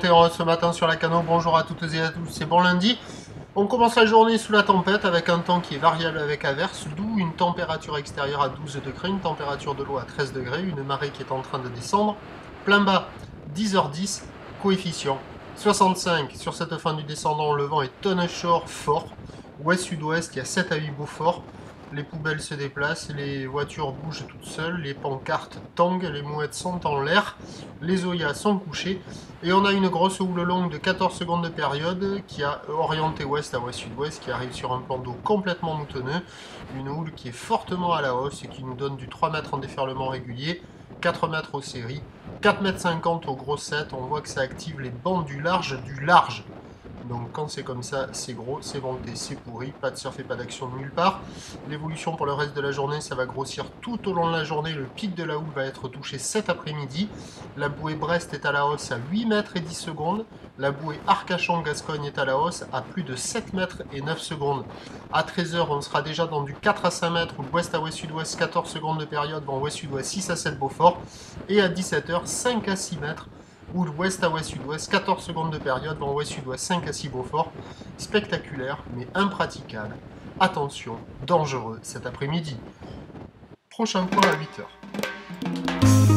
météo ce matin sur la Cano. Bonjour à toutes et à tous, c'est bon lundi. On commence la journée sous la tempête avec un temps qui est variable avec averse, d'où une température extérieure à 12 degrés, une température de l'eau à 13 degrés, une marée qui est en train de descendre. Plein bas, 10h10, coefficient 65. Sur cette fin du descendant, le vent est onshore fort. Ouest-sud-ouest, il y a 7 à 8 Beaufort. Les poubelles se déplacent, les voitures bougent toutes seules, les pancartes tanguent, les mouettes sont en l'air, les oyas sont couchés, et on a une grosse houle longue de 14 secondes de période qui a orienté ouest à ouest-sud-ouest, qui arrive sur un plan d'eau complètement moutonneux, une houle qui est fortement à la hausse et qui nous donne du 3 mètres en déferlement régulier, 4 mètres aux séries, 4,50 m au gros 7, on voit que ça active les bandes du large du large. Donc quand c'est comme ça, c'est gros, c'est venté, c'est pourri, pas de surf et pas d'action de nulle part. L'évolution pour le reste de la journée, ça va grossir tout au long de la journée. Le pic de la houle va être touché cet après-midi. La bouée Brest est à la hausse à 8 mètres et 10 secondes. La bouée Arcachon-Gascogne est à la hausse à plus de 7 mètres et 9 secondes. À 13h, on sera déjà dans du 4 à 5 mètres, ou l'ouest à ouest-sud-ouest, 14 secondes de période, vent ouest-sud-ouest 6 à 7 Beaufort. Et à 17h, 5 à 6 mètres. Ou l'ouest à ouest-sud-ouest, 14 secondes de période, vent ouest-sud-ouest 5 à 6 Beaufort. Spectaculaire, mais impraticable. Attention, dangereux cet après-midi. Prochain point à 8h.